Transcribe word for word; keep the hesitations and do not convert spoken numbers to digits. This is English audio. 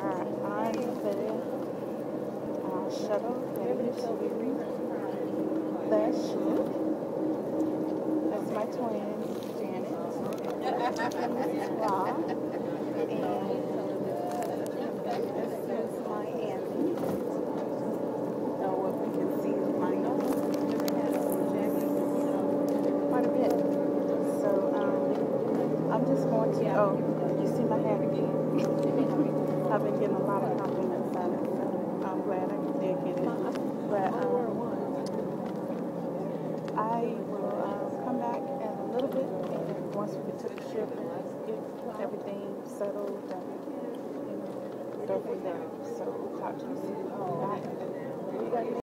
I'm the uh, shuttle lady to the ship. That's my twin, Janet. Rob. And this is my Andy. So what we can see is my quite a bit. So um, I'm just going to, oh, you see my hat again. I've been getting a lot of compliments on it, so I'm glad I did get it. But um, I will uh, come back in a little bit, and once we get to the ship and get everything settled, and you know, go from there. So talk to you soon. Bye.